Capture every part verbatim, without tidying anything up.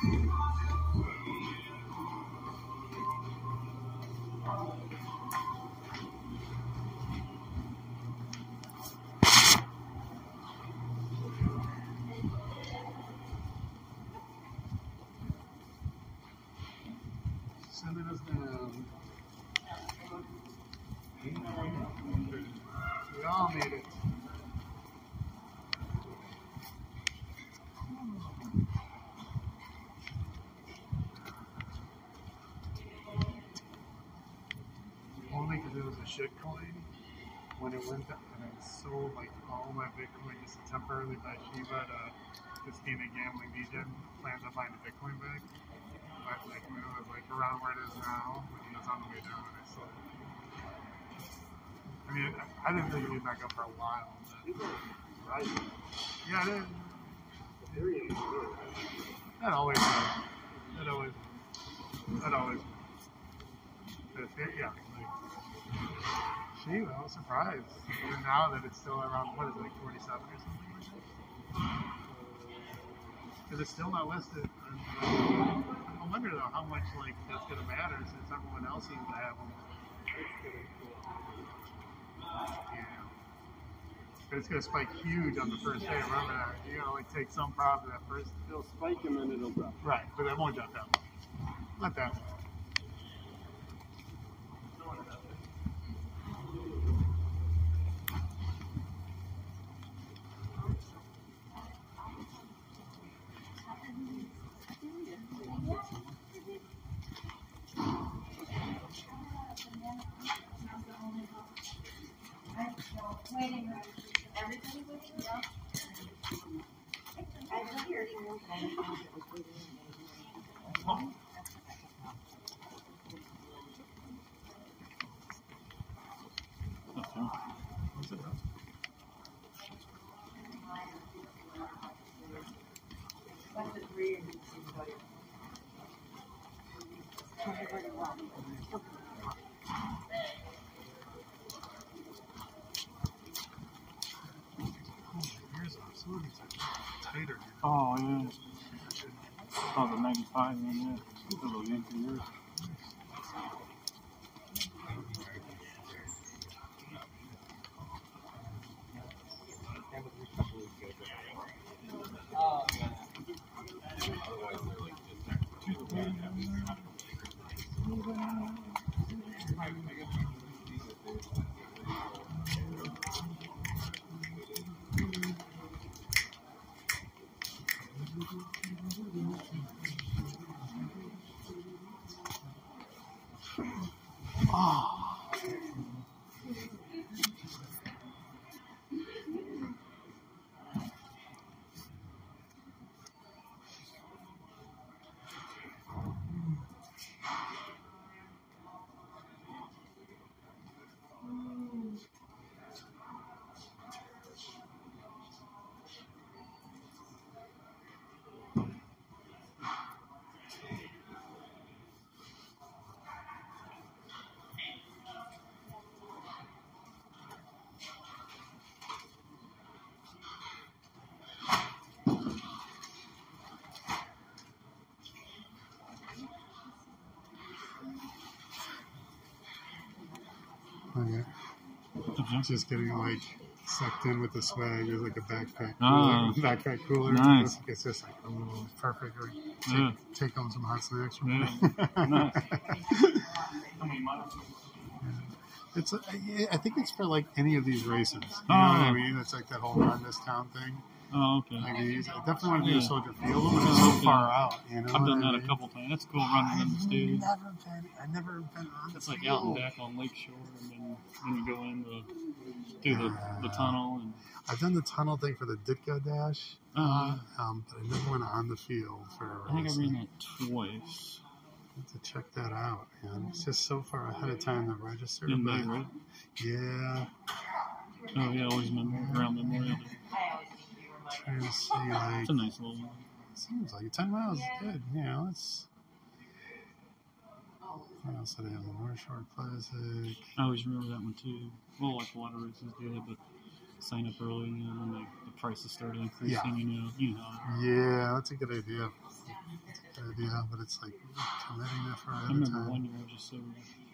Sending us down. We all made it. Only because it was a shit coin when it went up, and I sold like all my Bitcoin just to temporarily buy Shiba to Castina Gambling Legion. Plans on buying the Bitcoin back. But like when it was like around where it is now, when it was on the way down, and I sold it. I mean, I, I didn't think it would be back up for a while. Right. Yeah, it is. Ethereum is good. That always was. That always That always was. Yeah. Like, gee, well, I was surprised. Even now that it's still around, what is it, like forty-seven or something like that? Because it's still not listed. I wonder, though, how much like that's going to matter since everyone else seems to have them. Yeah. But it's going to spike huge on the first day. Remember that. You got to like take some profit at first. It'll spike and then it'll drop. Right, but it won't jump that much. Not that much. Waiting room. Everybody waiting? Yeah. I was here. What's the three and Tighter. Oh, yeah. Oh, the ninety-five one, yeah. The little Yankee years. Oh. Okay. Just getting like sucked in with the swag. There's like a backpack, Oh. cooler, backpack cooler. Nice. It's just like oh, perfect. Or take, Yeah. take home some hot snacks. From Yeah. Nice. It's. A, I think it's for like any of these races. You Oh. know what I mean? It's like that whole run this town thing. Oh, okay. Like these, I definitely want to do Yeah. a Soldier Field, but it's so Oh, okay. far out. You know. I've what done I that a mean? couple times. That's cool running in the I've stadium. never been. I've never been on the It's like field. out and back on Lakeshore, and then, then you go in the, through the, the tunnel. And I've done the tunnel thing for the Ditka Dash, uh, um, but I never went on the field for a I think race. I ran that twice. I have to check that out, man. It's just so far ahead of time to register. In but May, right? yeah, Oh, yeah, always Memorial, around Memorial Day. trying to see like It's a nice little one. seems like ten miles is good. You know, it's. What else did I have? The North Shore Classic. I always remember that one too. Well, like a lot of races do, but sign up early, and then the, the prices started increasing. Yeah. You know, you know. Yeah, that's a good idea. That's a good idea, but it's like committing that far I ahead of remember time. one year I was just so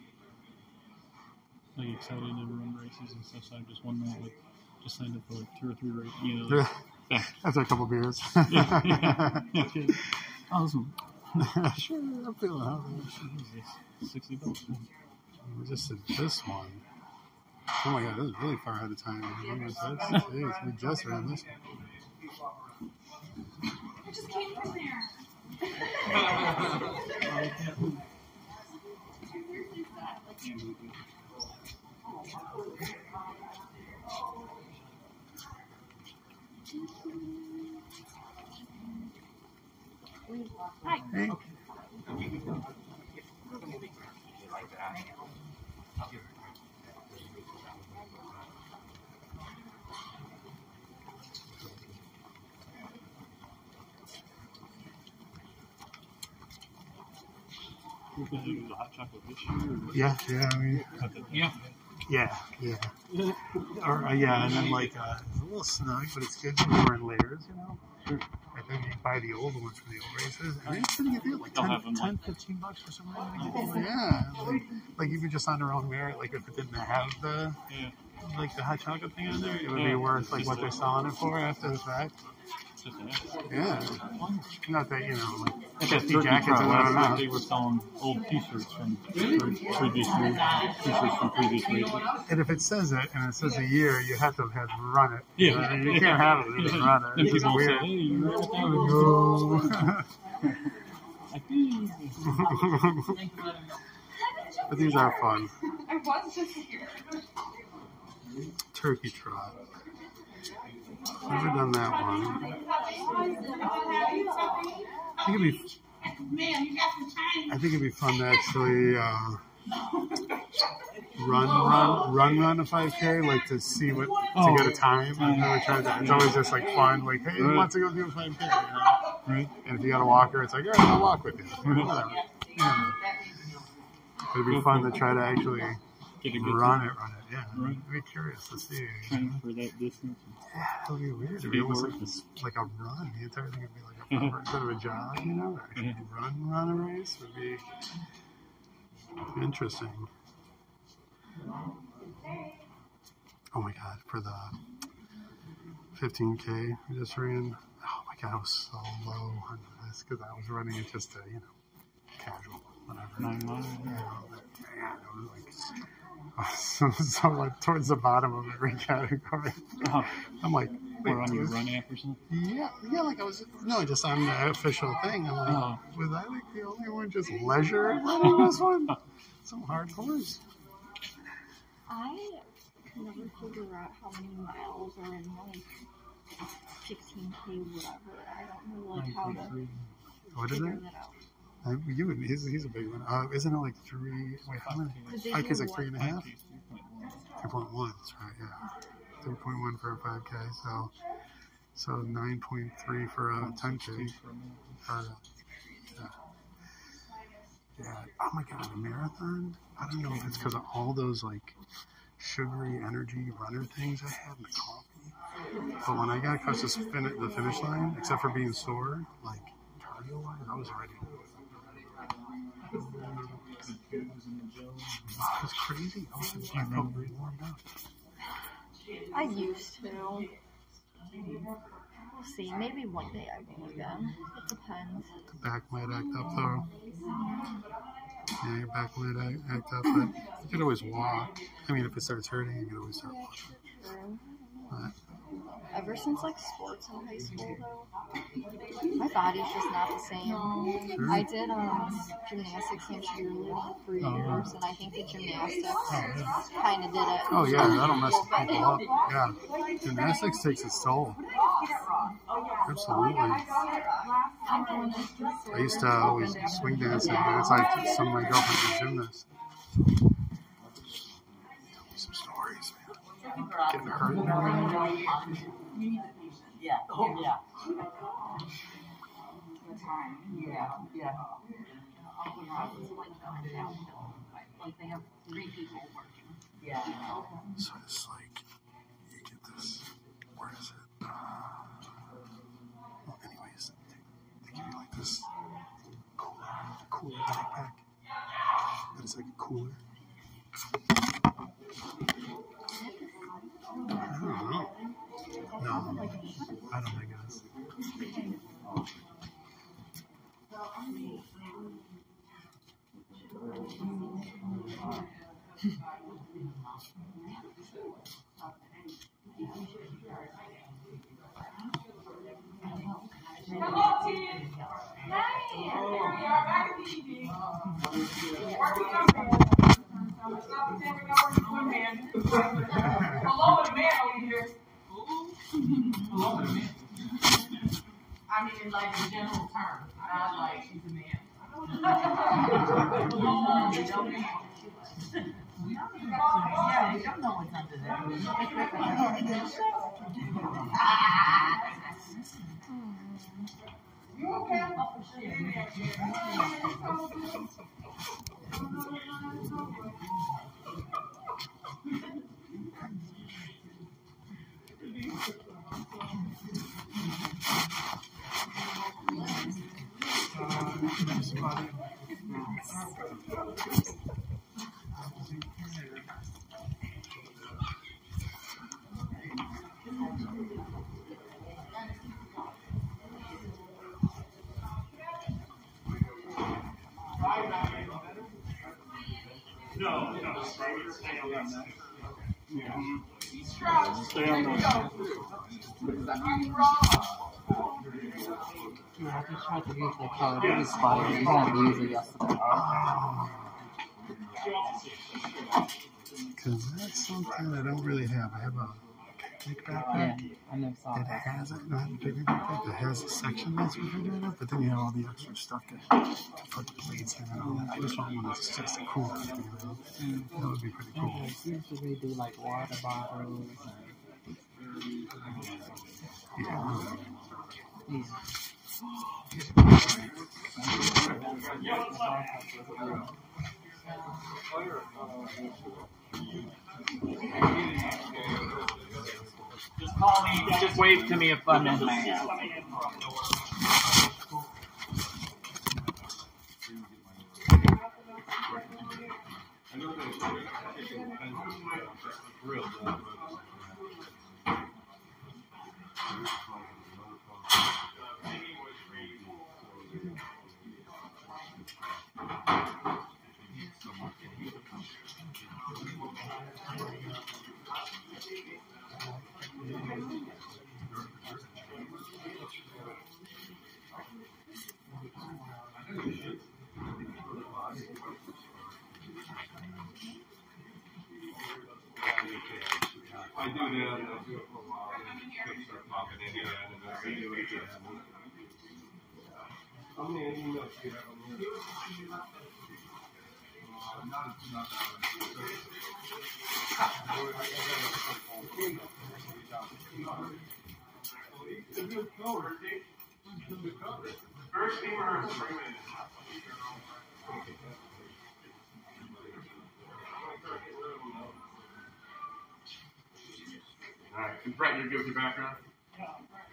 like excited to run races and stuff, so I just one night like just signed up for like two or three races. You know, like, Yeah. After a couple beers. yeah, yeah, yeah. Awesome. Sure, I'm feeling hungry. Sixty bucks. We just did this one. Oh my god, this is really far ahead of time. When was this? Jeez, we just ran this one. I just came from there. Hi. Hey. We're gonna do the hot chocolate this year. Or... Yeah, yeah, I mean, Yeah. yeah, yeah. Or, uh, yeah, and then like, uh, it's a little snug, but it's good when we're in layers, you know? I think you buy the old ones for the old races, and it's pretty good deal, like They'll ten, have them, ten, like- fifteen bucks for some reason. Yeah, like, like even just on their own merit, like if it didn't have the, Yeah. like the hot chocolate thing on there, it would be Yeah, worth like just what the- they're selling it for after the fact. Just that. Yeah. Not that, you know, like Like fifty Turkey jackets Trot and I don't last know. week, they were selling old T-shirts from pre- previous years, T-shirts from previous races. And if it says it and it says a year, you have to have run it. Yeah. You know, I mean, you can't have it and just run it. And It's people will say, weird. "Hey, you ran it down." No. Like, "Hey." But these are fun. I was just here. Turkey Trot. Never done that one. I think it'd be, Man, you got some time. I think it'd be fun to actually uh, run, run, run, run a five K, like to see what, to Oh. get a time. I've never tried that. It's always just like fun, like, hey, who Right. wants to go do a five K? You know? Right. And if you got a walker, it's like, all right, I'll walk with you. Whatever. Yeah. It'd be fun to try to actually Get a good run time. it, run it. Yeah, Right. I'd be curious to see. Train for that distance. Yeah, that would be weird. It'd It'd be be almost worth like, it. this, like a run. The entire thing would be like a proper, instead of a jog, you know? Actually run, run a race would be interesting. Oh my god, for the fifteen K we just ran, oh my god, I was so low on this because I was running it just to, you know, casual, whatever. Nine miles. You know, but man, it was like, I was so like towards the bottom of every category. Oh, I'm like, wait, or on your was- run app or something. yeah, yeah, like I was, no, just on the official thing. I'm like, Oh. was I like the only one just leisure running this one? Some hardcores. I can never figure out how many miles are in like sixteen K whatever. I don't know like how to What is it? figure that out. Uh, you would, he's, he's a big one. Uh, isn't it like three? Wait, how many? Because they five K's do like three and a one- half? three point one. three point one, that's right, yeah. three point one for a five K, so so nine point three for a ten K. Uh, yeah. Yeah. Oh my god, the marathon? I don't know if it's because of all those like sugary energy runner things I had in the coffee. But when I got across this fin- the finish line, except for being sore, like cardio wise, I was ready. It was crazy. I was I felt really warmed up. I used to. We'll see. Maybe one day I will again. It depends. The back might act up though. Yeah, your back might act, act up, but you could always walk. I mean, if it starts hurting, you could always start Yeah, walking. true. But Ever since like sports in high school though, my body's just not the same. Sure. I did um gymnastics and cheerleading for years, and I think the gymnastics kind of did it. oh yeah, that'll mess people up. Yeah, gymnastics takes its toll. Absolutely. I used to always swing dancing, and it's like some of my girlfriends are gymnasts. Tell me some stories, man. Getting hurt and everything. Yeah, oh, yeah. Yeah, yeah. Like they have three people working. Yeah. So it's like you get this. Where is it? Uh, well, anyways, they give you like this cooler, cooler backpack. That is like a cooler. I don't know. No, I don't think it is. Hello, team. Hey, here we are back at the evening. Working on man. Stop pretending we're not working on man. Hello, the man over here. Hello, the man. I mean, in like the general term, not like she's a man. Hello, the young man. Yeah, you don't know what's under there. You okay? No, no, stay on that. Stretch. Stay on There you that. go. You raw. Yeah, I just tried to use the color. It expired. You tried to use it yesterday. Because that's something I don't really have. I have a picnic Yeah, backpack I never saw that that. has it. No, I have a picnic backpack that has a section that's refrigerated, but then you have all the extra stuff to, to put the plates in and all that. I just want one that's just a cooler thing, you know? Mm. That would be pretty cool. Okay, usually do like water bottles and Yeah. these. Just call me, just wave to me if I'm in there. I do that, I do it for a while, and then start popping in again, and then redo it again. How many emails do you have on here? Uh, not, not that one. First team rehearsal, three minutes. All right, and Brett, you're good with your background? Yeah.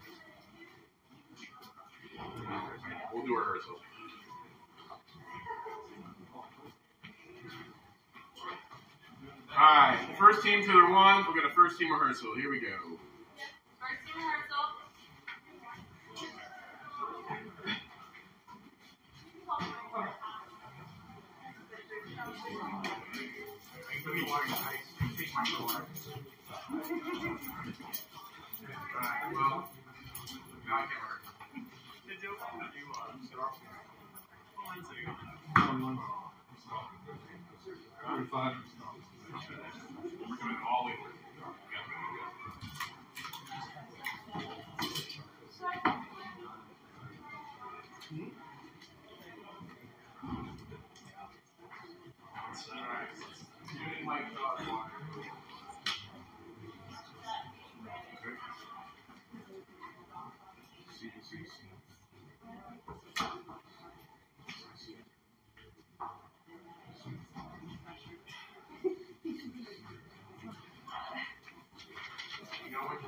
We'll do a rehearsal. All right, first team to the one. We'll get a first team rehearsal. Here we go. First team rehearsal. Well, no, I can't work. Did you? One month. Thirty-five. We're doing all the way through. You know what?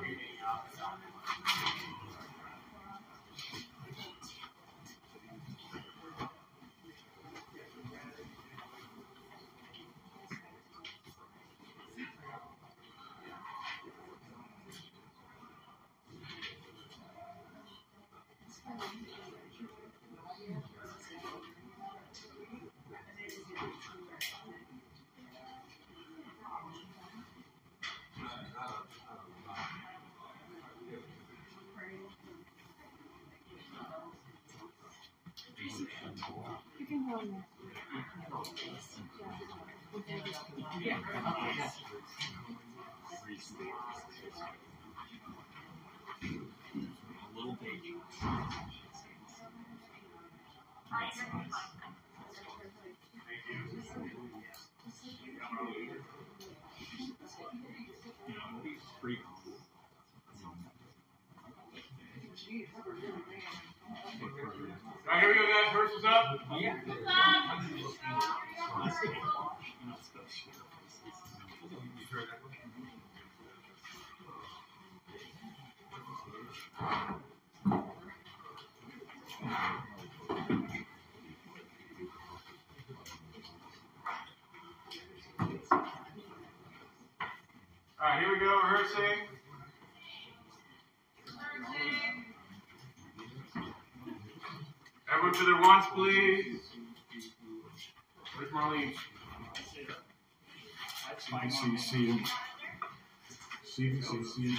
can go in there. All right, here we go, guys. First is up. All right, here we go, rehearsing. Everyone to their ones, please. Where's Marlene? C C C C C C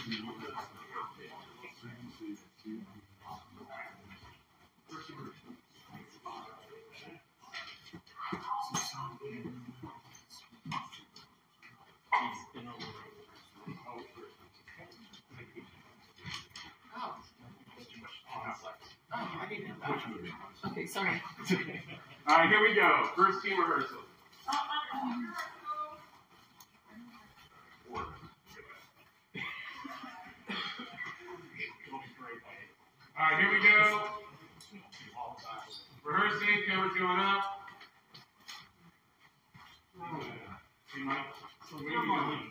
Okay, sorry. All right, here we go. First team rehearsal. All right, here we go. Rehearsing, camera's going up. Hey, Mike. So where are we going?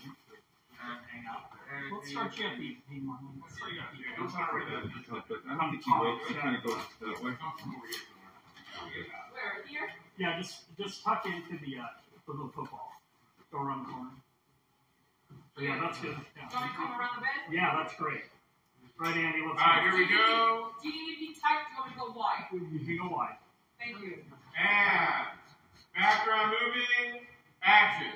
Let's start you up, P. Marlon. Let's start you up. Yeah, don't talk right now. I don't think you wait. You kind of go that way. Where? Here? Yeah, just just tuck into the uh, the little football. Go around the corner. Yeah, that's good. Yeah, Do you want me to come around the bed? yeah that's great. Right, Andy. Let's All right, here we go. Do you need to be tight or do you want me to go wide? You can go wide. Thank you. And background moving. Action.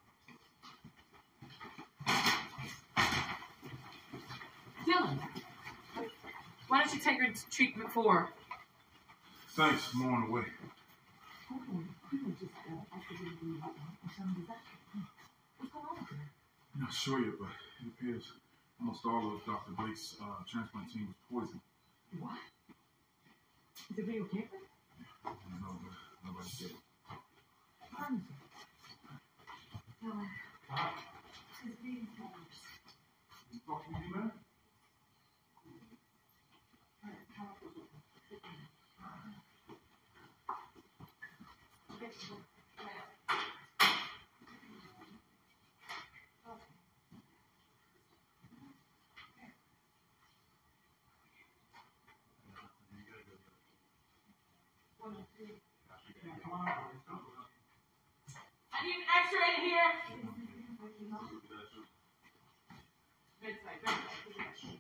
Dylan, why don't you take your treatment for? Thanks, I'm on the way. I'm not sure yet, but it appears almost all of Doctor Blake's uh, transplant team was poisoned. What? Is it real cancer? I don't know, but nobody said it. You talking to me, man? I need an X-ray in here. Bedside, bedside.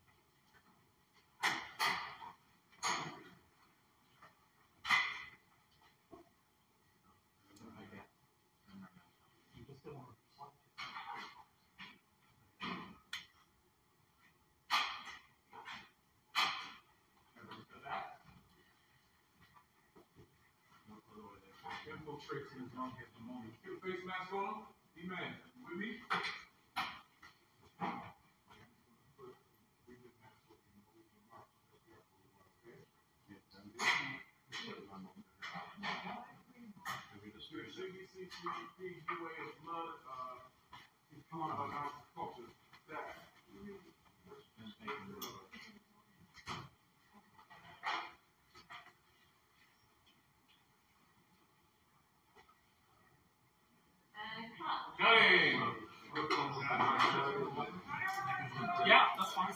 Tricks in his lung at the moment. Get a face mask on. E-man, with me? Cutting. Yeah, that's fine.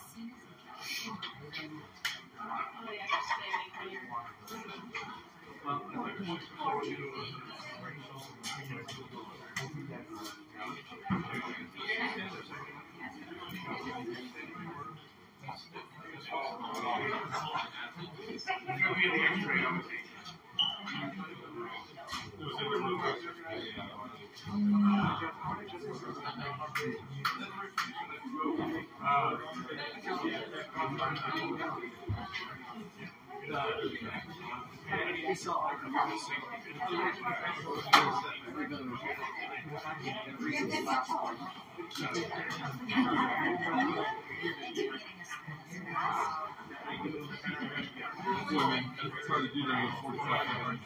Uh, It's hard to do that with forty-five minutes.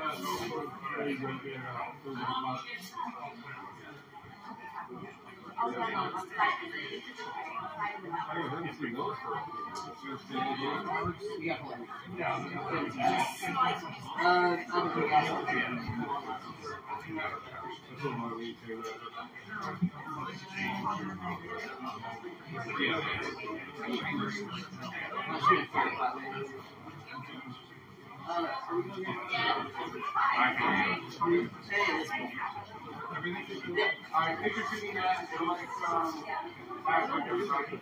Alright, picture to me that they're like um back like everybody.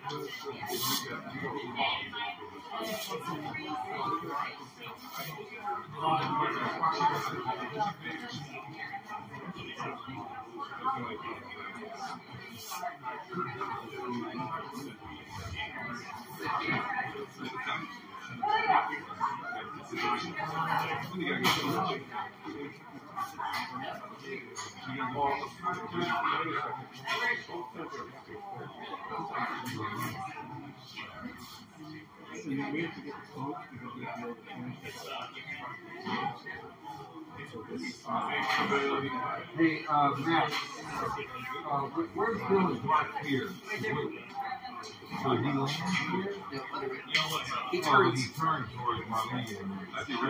Hey, uh, Matt, uh, where's Bill's right here? So he lands here? He Oh, turns. he turned towards Marlene. That's the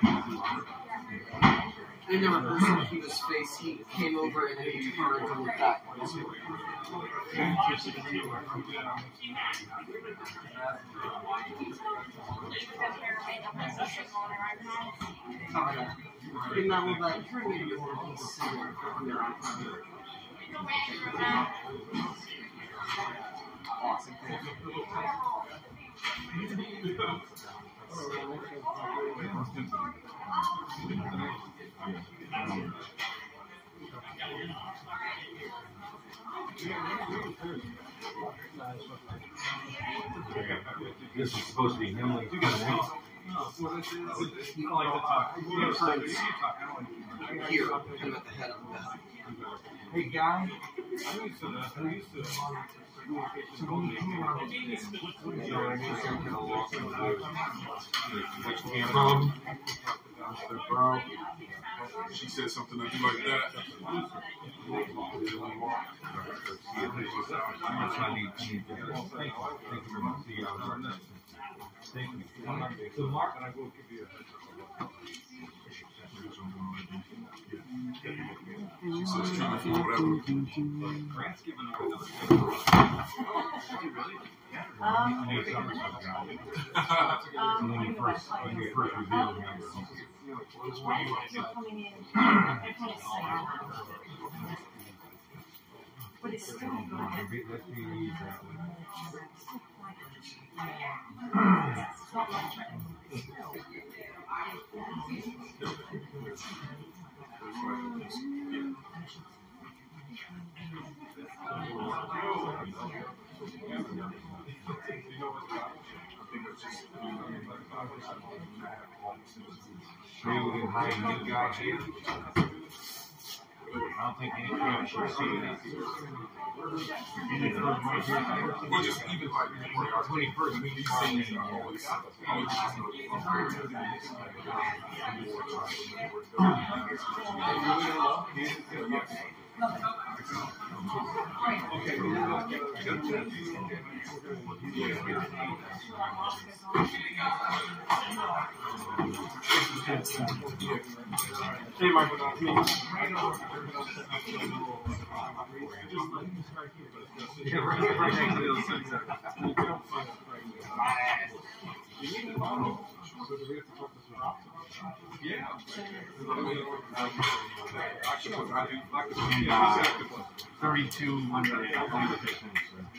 I never personally see his face. He came over and then he turned and looked back. In that one, like, turn me to more pieces from there on. Awesome. This is supposed to be him when he's coming out. Here, him at the head of the bed. Hey, guy. Um, bro, she said something to you like that. Thank you. So, Mark, and I will give you a heads up. She says treatment for whatever. Grant's given her another Um, And then you first, when you first revealed him. they're coming in. They're kind of sad. But it's still good. Let's be that one. It's not like Shield and hide new guy here. I don't think any crowd should see it. Or just even like before our twenty-first, we these can things are always, always just Hey, Michael, that's me. Yeah, right here, right next to the other side. yeah. And, uh, thirty-two hundred invitation.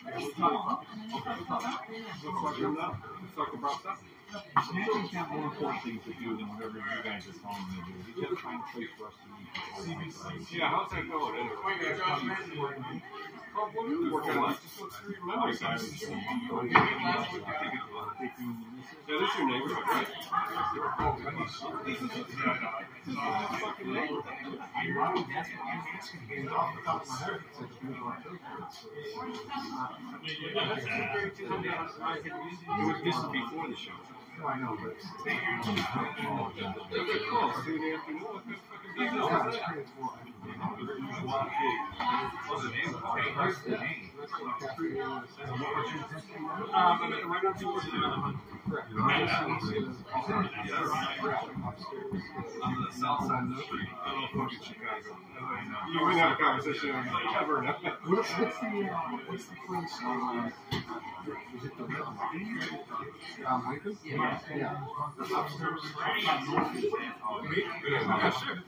He's got more important things to do than whatever you guys are telling him to do. He's got to find a place for us to eat. Yeah, how's that going anyway? That is your neighborhood, right? was this is before the show. Oh, I know, but They're close. Tuesday afternoon. yeah, it's pretty cool. What's the name? What's the name? Um, I'm at the right on two forty nine. Correct. On the south side of the street. I don't know if it's Chicago. You would have a conversation on cover now. What's, what's the, uh, what's the place on, uh, is it the um, Lincoln? Yeah. Yeah. Upstairs. Yeah, sure.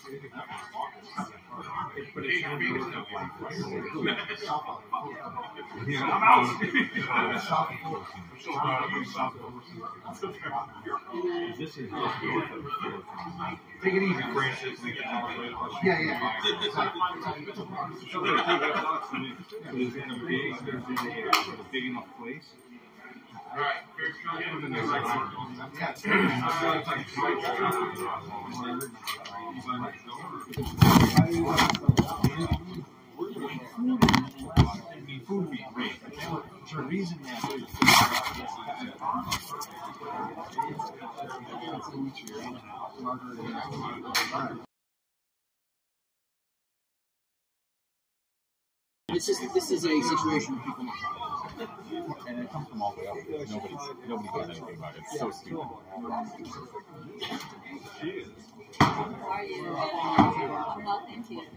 But it's not really Yeah, I'm out. This is Take it easy, Francis. Yeah, yeah. So there's two websites. There's a big, there's a big enough place. Alright, Food being great. There's a reason that. It's just that this is a situation where people And it comes from all the way up. Nobody, nobody does anything about it. It's so stupid. How are you? I'm well, thank you.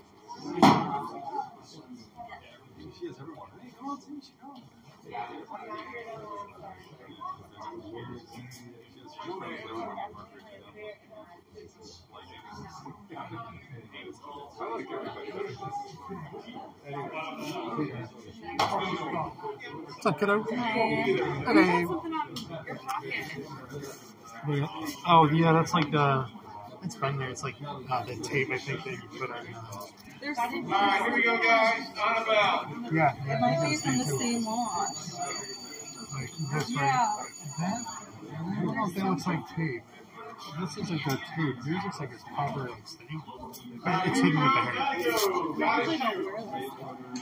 What's up, kiddo? Hi. Hey. Something on your pocket. Oh, yeah, that's like the. It's been there. It's like uh, the tape, I think, that you put on. Uh, There's Alright, here we go, guys. On about. yeah. It might be from the same wash. Like this, Yeah. right? That? I don't know if that looks like tape. This looks like that tape. Yours looks like it's proper like sticking. But it's hidden with the hair. I usually don't wear this.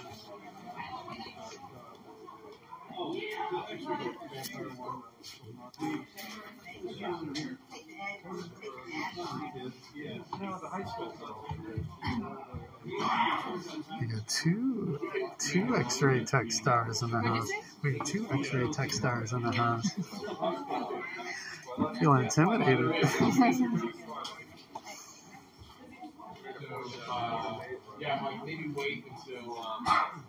We got two, two X-ray tech stars in the house. We got two X-ray tech stars in the house. I feel intimidated. Uh, yeah, like maybe wait until um.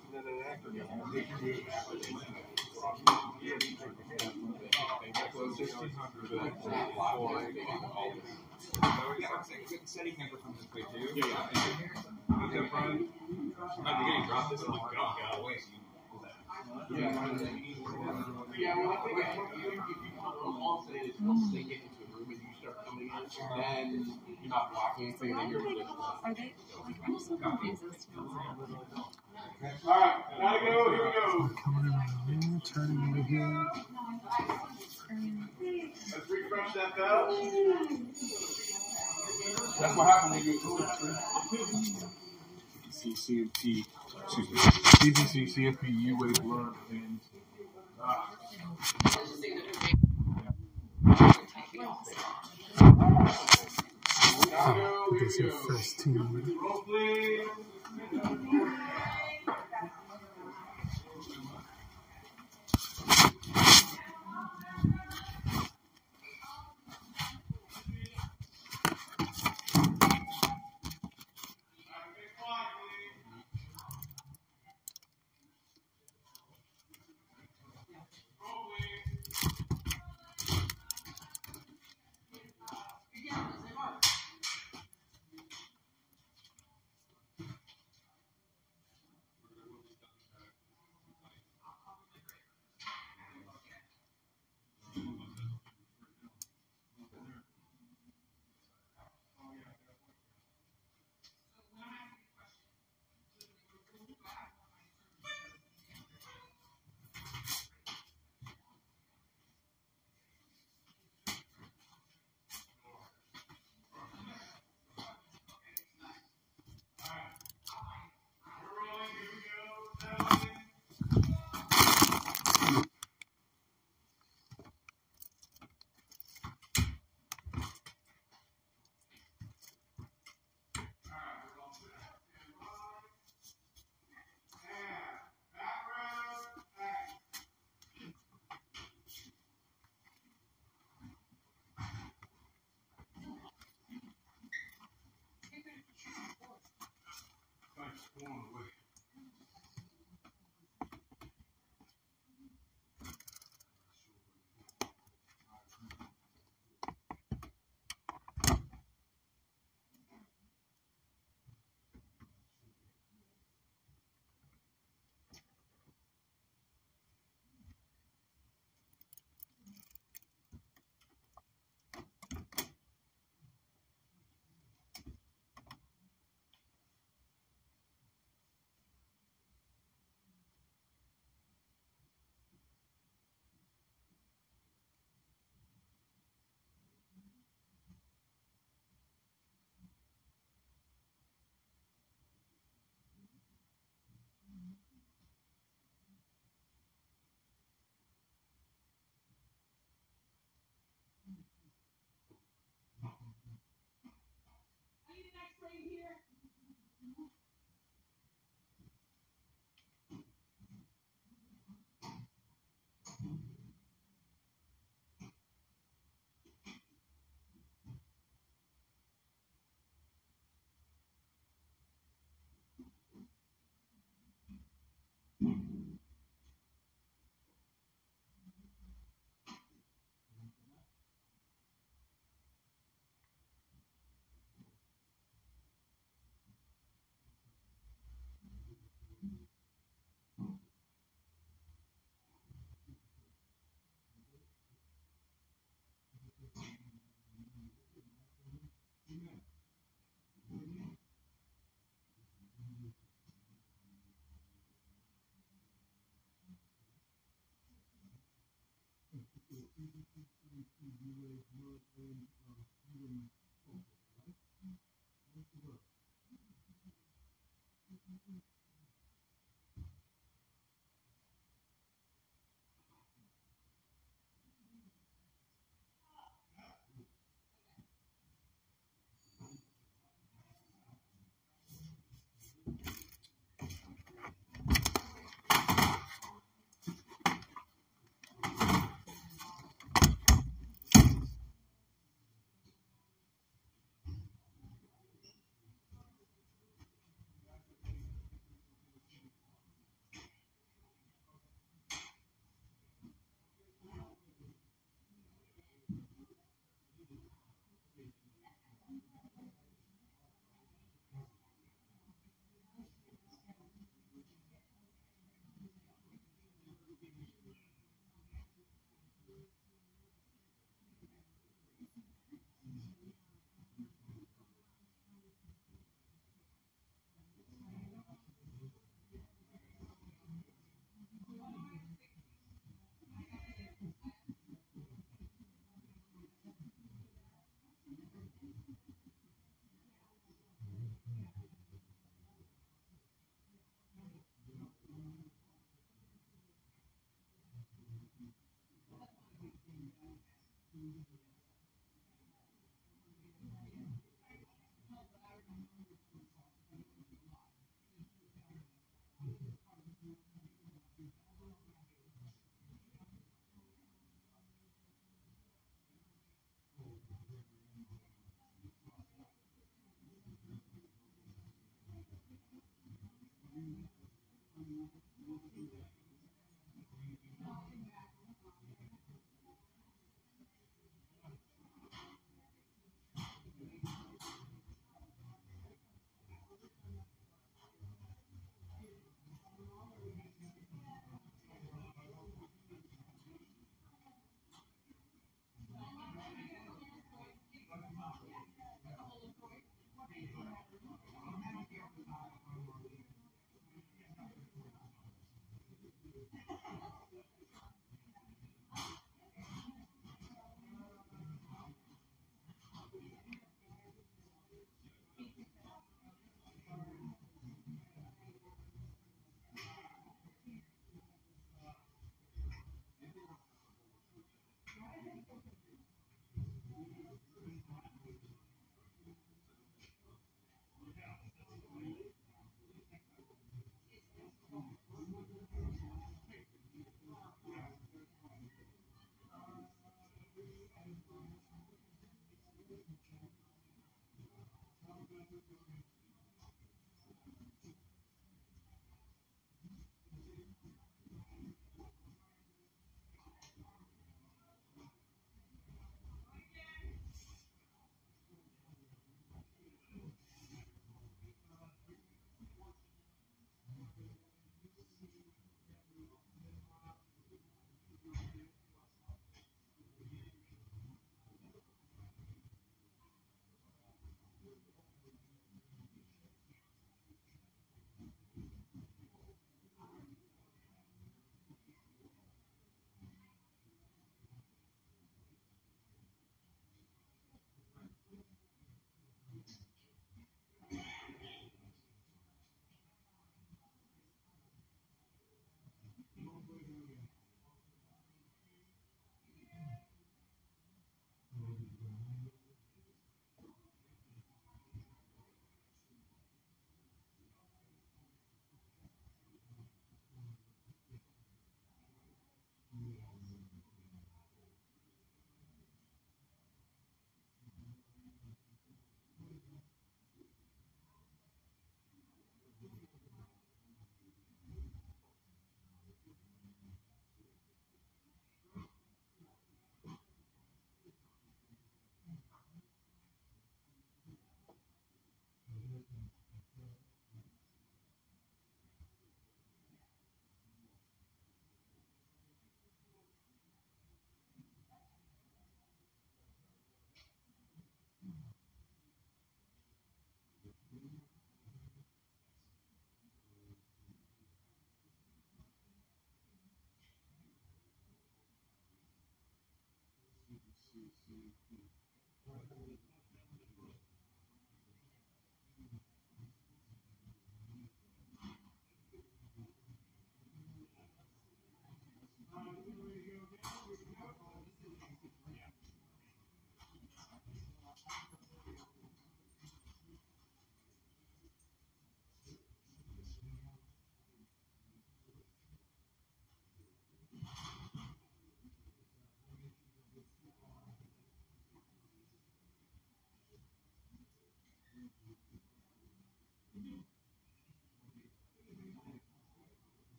Setting never comes into play too. Yeah, yeah. Okay, Brian. I'm getting dropped this one. Get off, get away. Yeah, yeah, well, I think I think if you come on today, it's once they get into the room and you start coming in, then you're not blocking anything, then you're really. Are they? I'm just so confused as to Alright, gotta go, here we go. Coming around here, turning over here. Let's refresh that bell. That's what happened when you go C C P, excuse me, C B C, C F P, U-Wave, blood, and ah. Oh, this is your first team. Roll, please.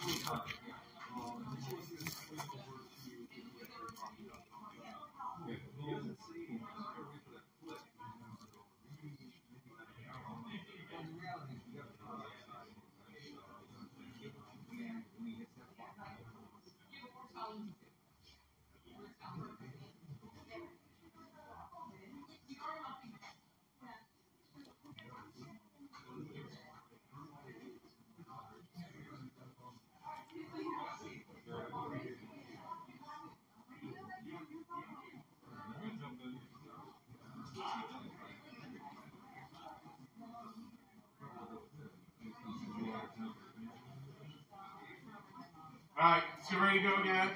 All right, so you ready to go again?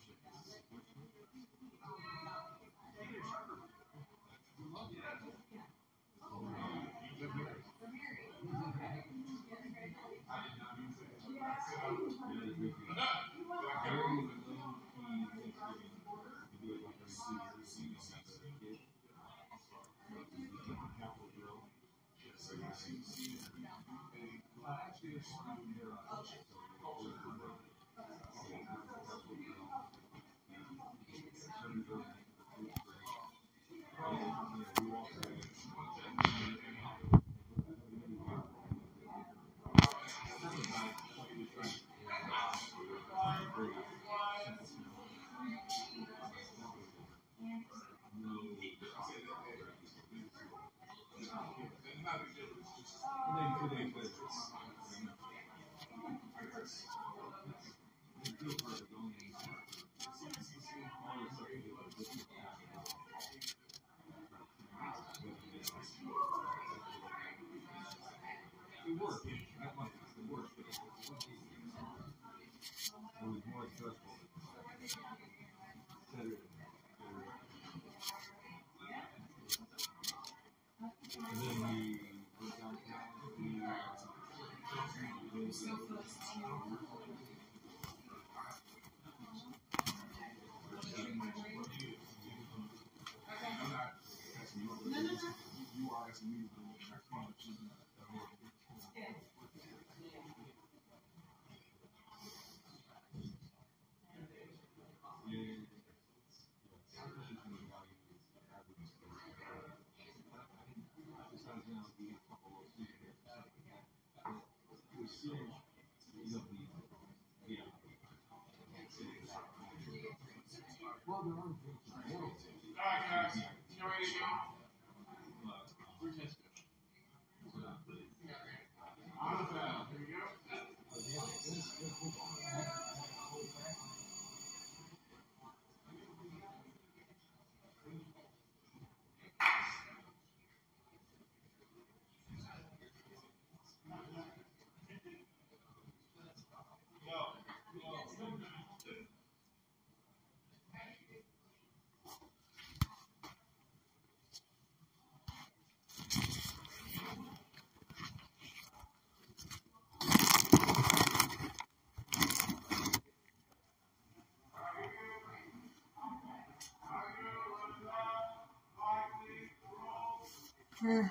Yeah.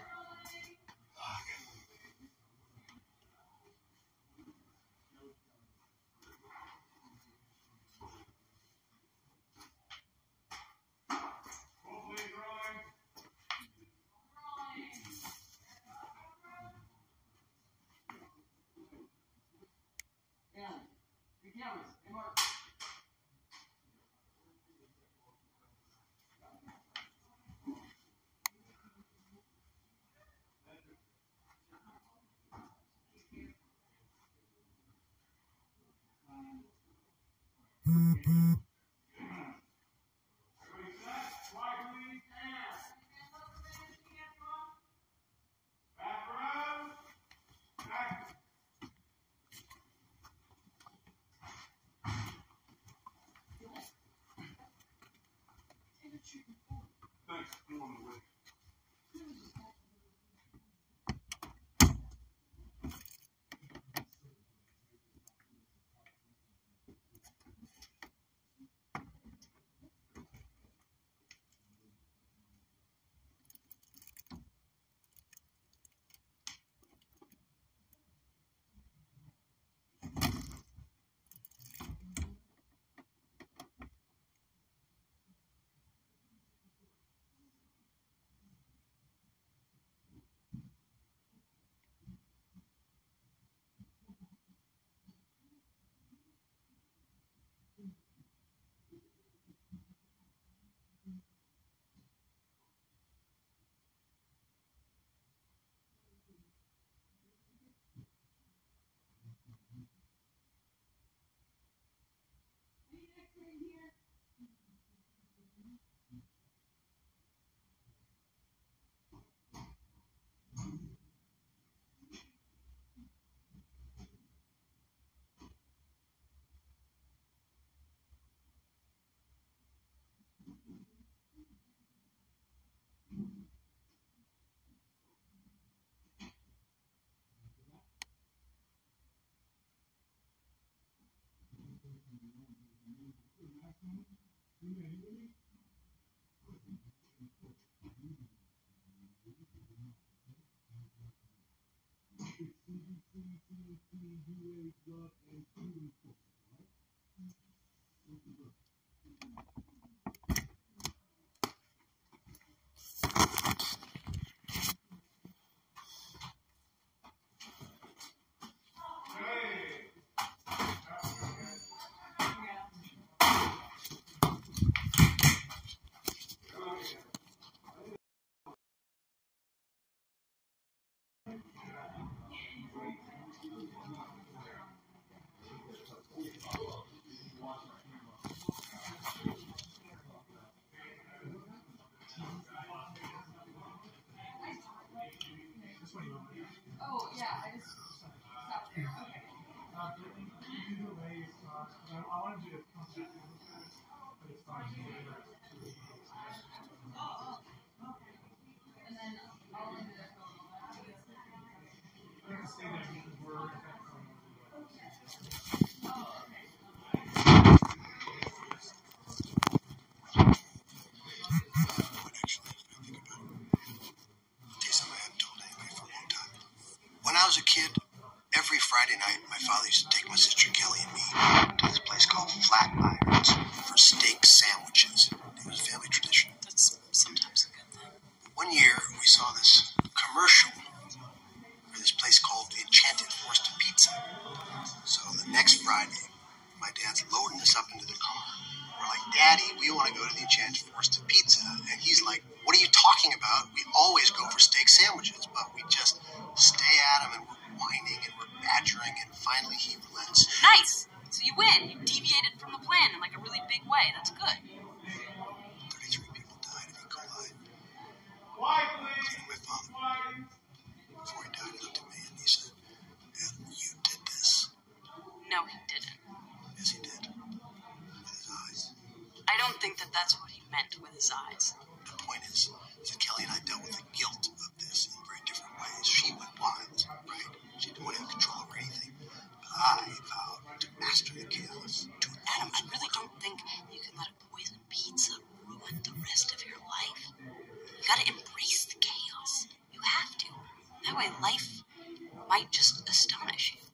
Oh, yeah, I just stopped there. Okay. Uh, you do the way uh, I wanted you to come back, but it's fine. And then I'll leave it. I can stay there because we're. When I was a kid, every Friday night, my father used to take my sister Kelly and me to this place called Flatirons for steak sandwiches. It was a family tradition. That's sometimes a good thing. One year, we saw this commercial for this place called the Enchanted Forest Pizza. So the next Friday, my dad's loading us up into the car. We're like, Daddy, we want to go to the Enchanted Forest Pizza. And he's like, what are you talking about? We always go for steak sandwiches, but we just stay at him and we're whining and we're badgering, and finally he relents. Nice! So you win. You deviated from the plan in like a really big way. That's good. thirty-three people died of E. coli. Why, please? Including my father. Before he died, he looked at me and he said, Adam, you did this. No, he didn't. Yes, he did. With his eyes. I don't think that that's what he meant with his eyes. The point is, is that Kelly and I dealt with the guilt of this in very different ways. She went wild, right? She didn't want to have control over anything. But I vowed to master the chaos. To Adam, I really don't think you can let a poisoned pizza ruin the rest of your life. You gotta embrace the chaos. You have to. That way life might just astonish you.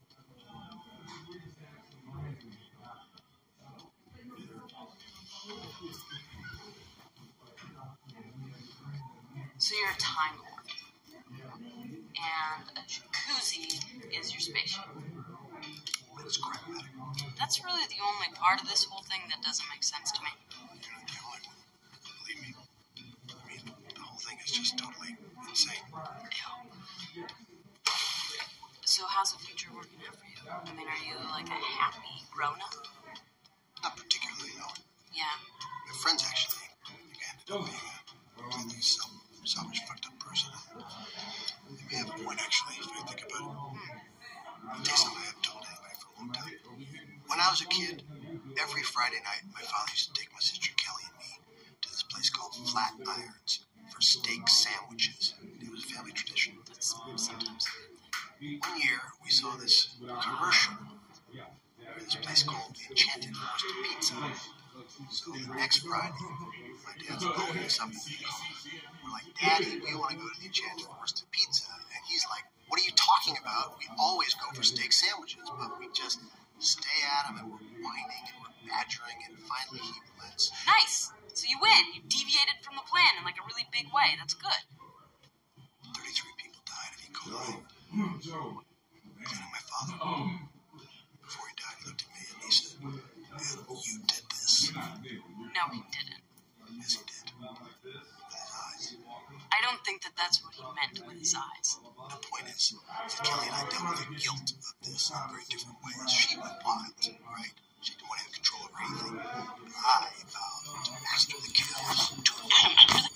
So you're a time lord, and a jacuzzi is your spaceship. It's pragmatic. That's really the only part of this whole thing that doesn't make sense to me. You're not the only one. Believe me. I mean, the whole thing is just totally insane. Ew. So how's the future working out for you? I mean, are you like a happy grown-up? Not particularly, no. Yeah. My friends actually ended up being a completely self, selfish, fucked up person. They may have a point, actually, if I think about it. I'll tell you something I haven't told anybody for a long time. When I was a kid, every Friday night, my father used to take my sister Kelly and me to this place called Flatirons for steak sandwiches. It was a family tradition. That's sometimes a good thing. One year, we saw this commercial for this place called the Enchanted Forest Pizza. So the next Friday, my dad's loading us up in the car. We're like, Daddy, we want to go to the Enchanted Forest Pizza. And he's like, what are you talking about? We always go for steak sandwiches, but we just stay at him and we're whining and we're badgering, and finally he relents. Nice! So you win. You deviated from the plan in like a really big way. That's good. thirty-three people died of E. coli. Including my father. Before he died, he looked at me and he said, Adam, you did this. No, he didn't. Yes, he did. With his eyes. I don't think that that's what he meant with his eyes. The point is, is that Kelly and I dealt with the guilt of this in very different ways. She went wild, right? She didn't want to have control over anything. But I vowed to master the chaos. To Adam, I really...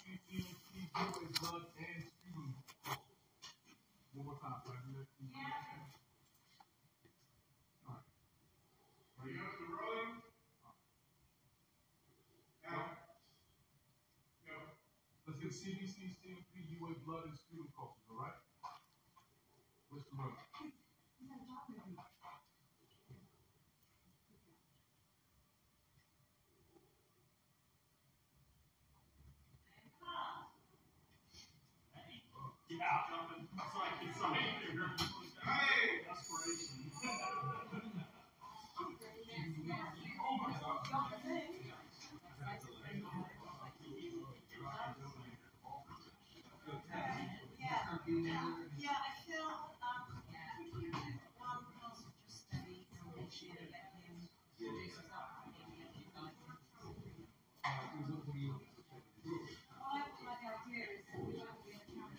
One more time, five minutes. All right. Ready? Rolling. Now, go. Let's get C B C, C M P, U A, blood, and sputum cultures, all right? Where's the runner? Yeah, that's like it's like hey, desperation. Yeah, I feel um, one girl's just study and she didn't get him to do some stuff. Well, I like the idea is that we don't be in a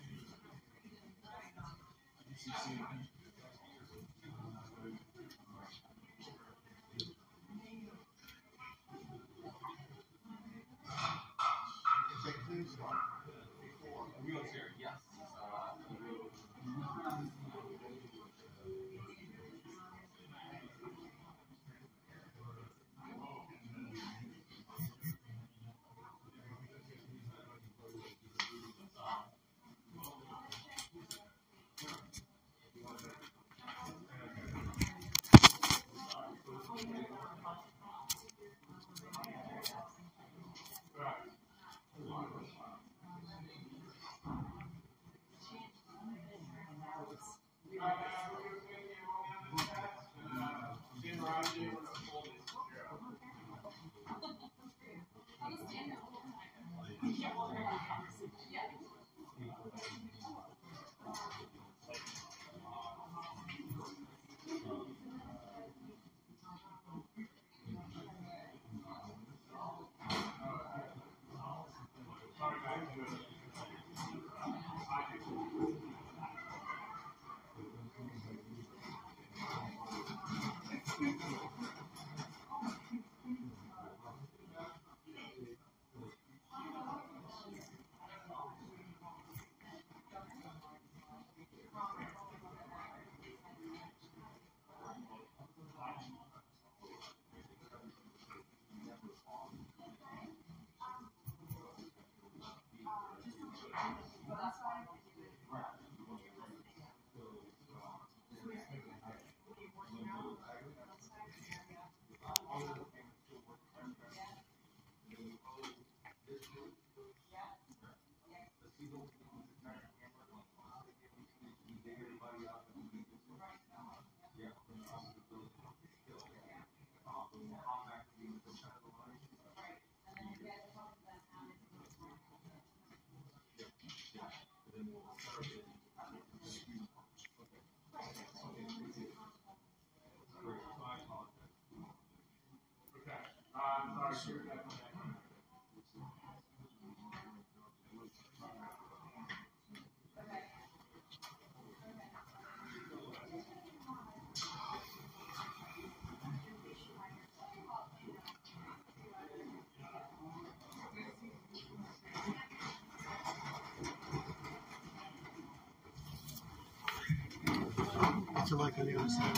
What's it like on the other side?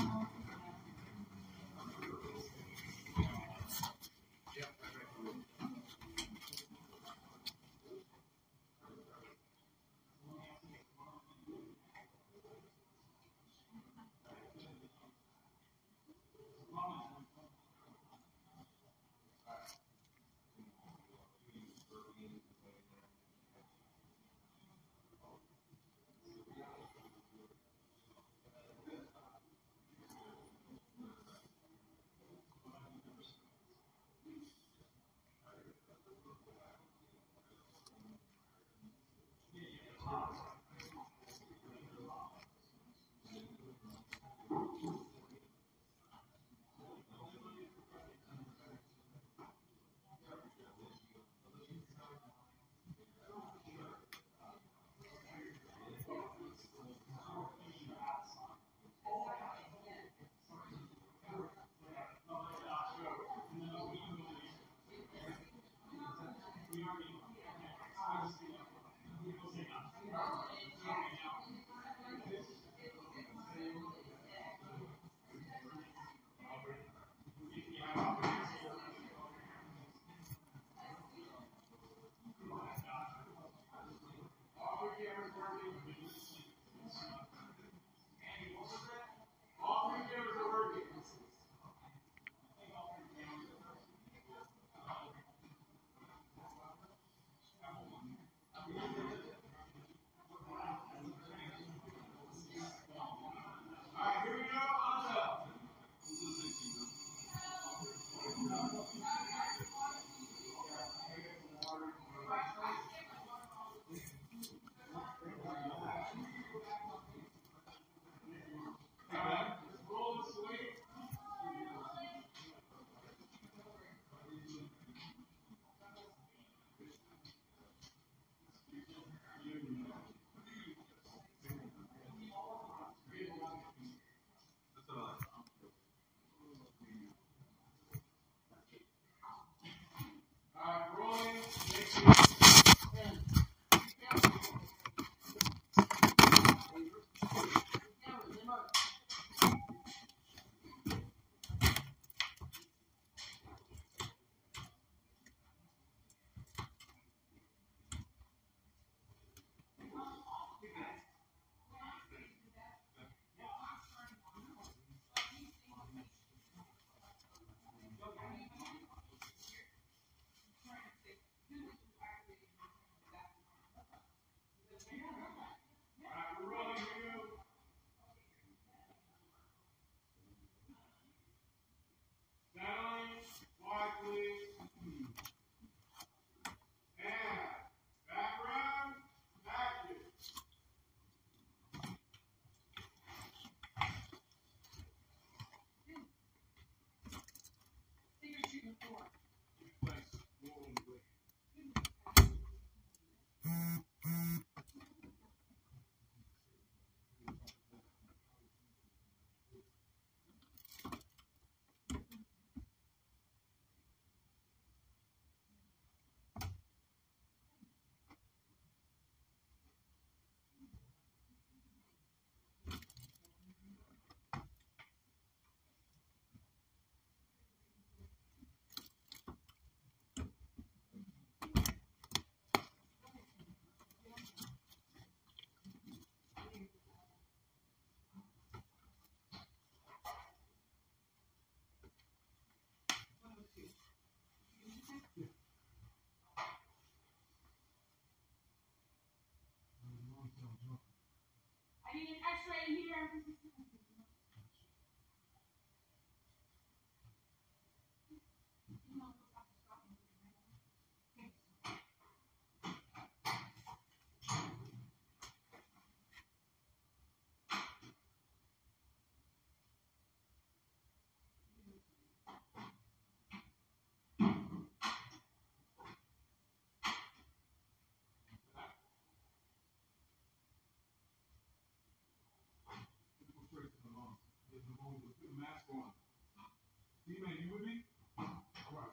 Mask on. D-Man, you with me? All right.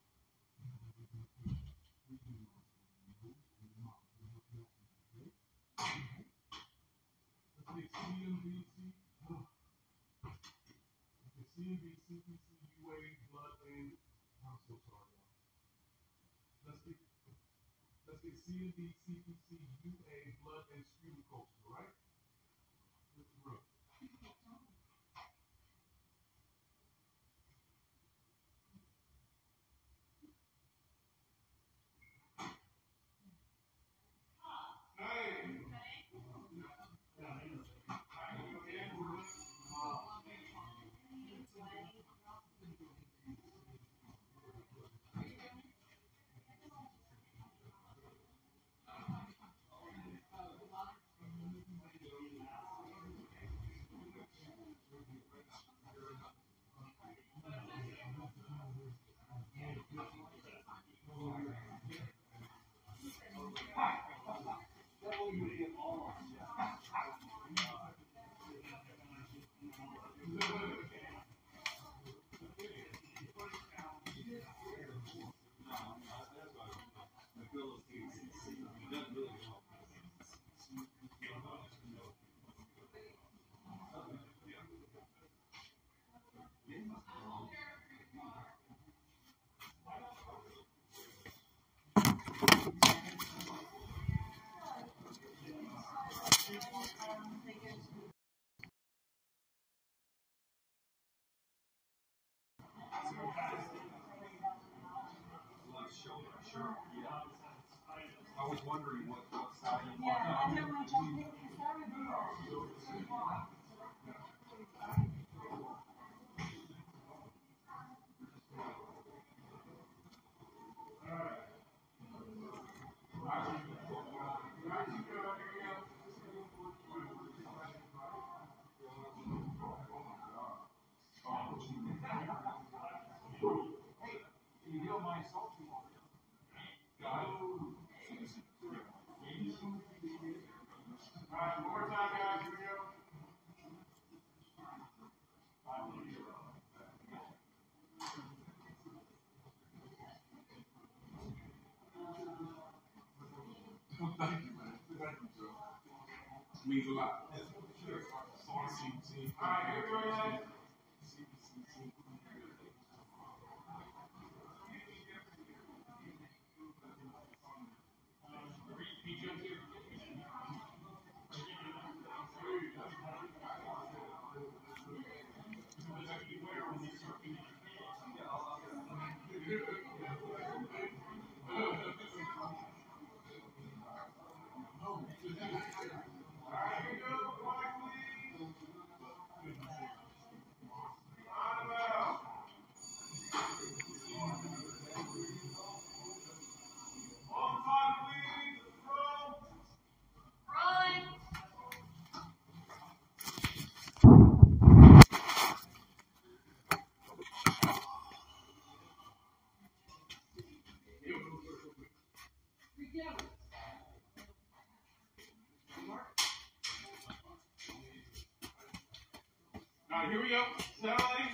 Let's get C M B C. C M B, C P C, U A, blood, and I'm so sorry. Let's get let's get C M B, C P C, U A, blood, and sputum culture, all right? Let's go. I was wondering what, what style you Yeah, I want. know my chocolate is already You heal my salt too long. Got it. All right, one more time, guys. Here we go. Thank you, man. Thank you, Joe. Means a lot. All right, everybody. All right, here we go. Settling.